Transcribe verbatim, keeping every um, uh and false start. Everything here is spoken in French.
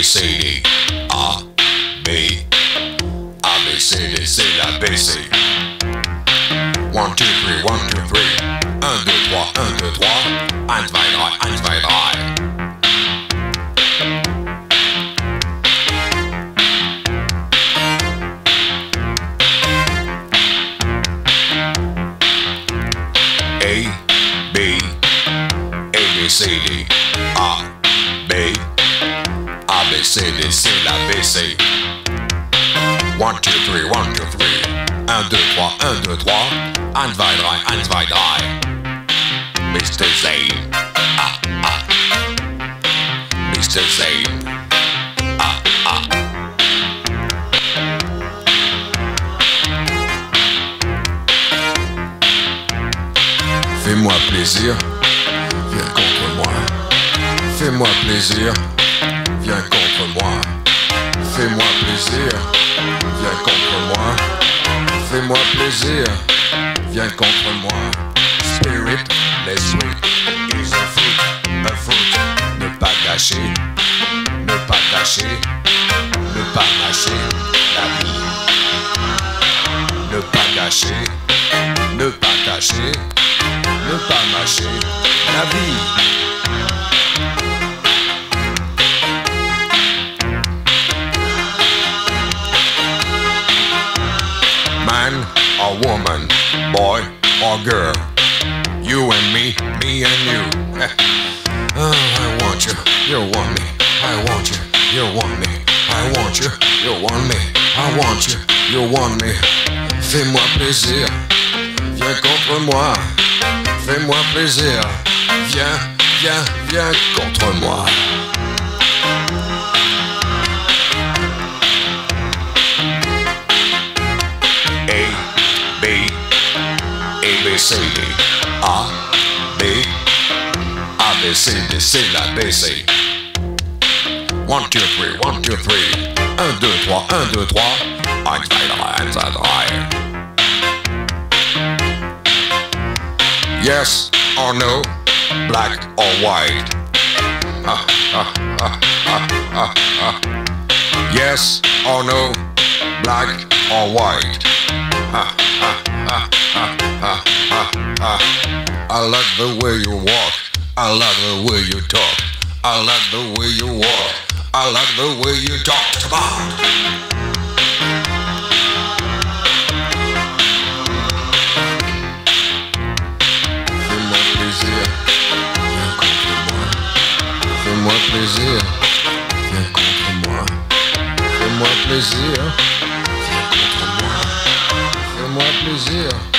C, D, A, B, A, B, C, D, c'est la B, C. One, two, three, one, two, three. Un, deux, trois, un, deux, trois. Eins, zwei, drei, eins, zwei, drei. A, B, A, B, C, D, A, B, A, B, C, D, c'est la B, C. One, two, three, one, two, three. Un, deux, trois, un, deux, trois. Eins, zwei, drei, eins, zwei, drei. Mister Zane. Ah, ah. Mister Zane. Ah, ah. Fais-moi plaisir, viens contre moi. Fais-moi plaisir, viens contre moi. Fais-moi plaisir, viens contre moi. Fais-moi plaisir, viens contre moi. Spirit, l'esprit, is a fruit, a fruit. Ne pas gâcher, ne pas gâcher, ne pas mâcher la vie. Ne pas gâcher, ne pas gâcher, ne pas mâcher la vie. Man or woman, boy or girl, you and me, me and you. Oh, I want you, you want me. I want you, you want me. I want you, you want me. I want you, you want me. Fais-moi plaisir, viens contre moi. Fais-moi plaisir, viens, viens, viens contre moi. A, B, A, B, C, D, A, B, A, B, C, D, c'est la B, C. One, two, three, one, two, three. Un, deux, trois, un, deux, trois. Eins, zwei, drei, eins, zwei, drei. Yes or no, black or white. Ah, ah, ah, ah, ah, ah. Yes or no, black or white. Ah, ah, ah, ah, ah, ah, ah. I like the way you walk. I like the way you talk. I like the way you walk. I like the way you talk. Come on. Fais-moi plaisir, viens contre moi. Fais-moi plaisir, viens contre moi. Fais-moi plaisir.